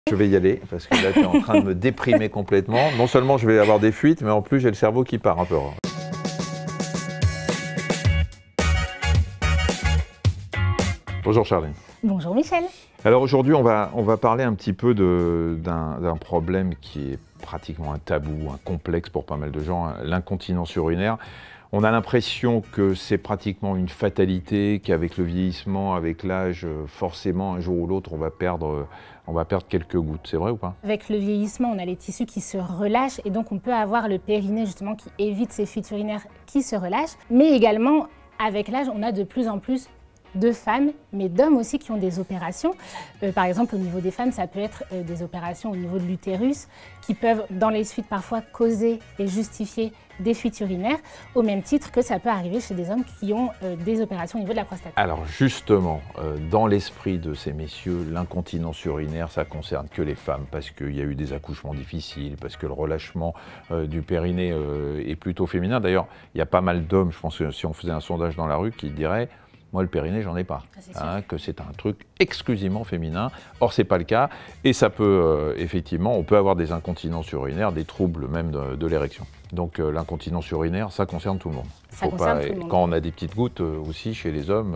Je vais y aller parce que là tu es en train de me déprimer complètement. Non seulement je vais avoir des fuites, mais en plus j'ai le cerveau qui part un peu. Bonjour Charline. Bonjour Michel. Alors aujourd'hui on va parler un petit peu d'un problème qui est pratiquement un tabou, un complexe pour pas mal de gens, l'incontinence urinaire. On a l'impression que c'est pratiquement une fatalité, qu'avec le vieillissement, avec l'âge, forcément un jour ou l'autre on va perdre quelques gouttes. C'est vrai ou pas? Avec le vieillissement, on a les tissus qui se relâchent et donc on peut avoir le périnée justement qui évite ces fuites urinaires qui se relâchent. Mais également, avec l'âge, on a de plus en plus de femmes, mais d'hommes aussi qui ont des opérations. Par exemple, au niveau des femmes, ça peut être des opérations au niveau de l'utérus qui peuvent, dans les suites, parfois causer et justifier des fuites urinaires, au même titre que ça peut arriver chez des hommes qui ont des opérations au niveau de la prostate. Alors justement, dans l'esprit de ces messieurs, l'incontinence urinaire, ça concerne que les femmes, parce qu'il y a eu des accouchements difficiles, parce que le relâchement du périnée est plutôt féminin. D'ailleurs, il y a pas mal d'hommes, je pense que si on faisait un sondage dans la rue, qui diraient moi, le périnée, j'en ai pas, que c'est un truc exclusivement féminin. Or, c'est pas le cas, et ça peut, effectivement, on peut avoir des incontinences urinaires, des troubles même de l'érection. Donc, l'incontinence urinaire, ça concerne tout le monde. Ça concerne tout le monde. Quand on a des petites gouttes aussi chez les hommes,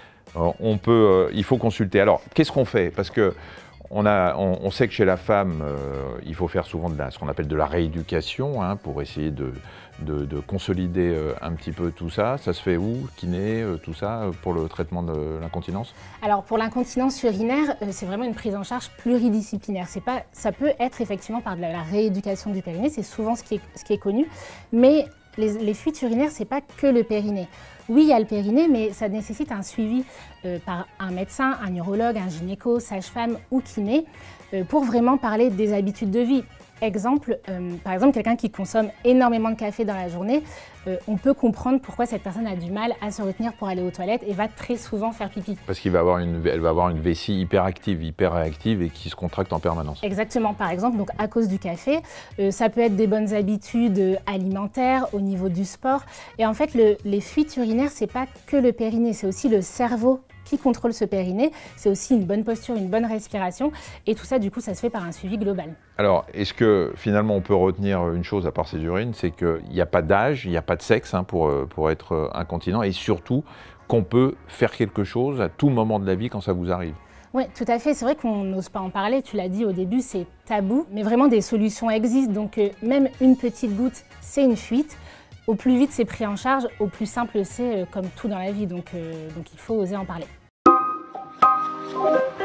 il faut consulter. Alors, qu'est-ce qu'on fait? Parce que on sait que chez la femme, il faut faire souvent ce qu'on appelle de la rééducation pour essayer de consolider un petit peu tout ça. Ça se fait où? Kiné, tout ça, pour le traitement de l'incontinence? Alors pour l'incontinence urinaire, c'est vraiment une prise en charge pluridisciplinaire. Ça peut être effectivement par de la rééducation du périnée, c'est souvent ce qui est connu, mais les fuites urinaires, c'est pas que le périnée. Oui, il y a le périnée, mais ça nécessite un suivi par un médecin, un urologue, un gynéco, sage-femme ou kiné pour vraiment parler des habitudes de vie. Exemple, par exemple, quelqu'un qui consomme énormément de café dans la journée, on peut comprendre pourquoi cette personne a du mal à se retenir pour aller aux toilettes et va très souvent faire pipi. Parce qu'elle va avoir une vessie hyperactive, hyper réactive et qui se contracte en permanence. Exactement, par exemple, donc à cause du café, ça peut être des bonnes habitudes alimentaires, au niveau du sport. Et en fait, les fuites urinaires, c'est pas que le périnée, c'est aussi le cerveau qui contrôle ce périnée, c'est aussi une bonne posture, une bonne respiration, et tout ça, du coup, ça se fait par un suivi global. Alors, est-ce que finalement on peut retenir une chose à part ces urines, c'est qu'il n'y a pas d'âge, il n'y a pas de sexe pour être incontinent, et surtout qu'on peut faire quelque chose à tout moment de la vie quand ça vous arrive? Oui, tout à fait. C'est vrai qu'on n'ose pas en parler. Tu l'as dit au début, c'est tabou, mais vraiment des solutions existent. Donc, même une petite goutte, c'est une fuite. Au plus vite, c'est pris en charge. Au plus simple, c'est comme tout dans la vie. Donc il faut oser en parler.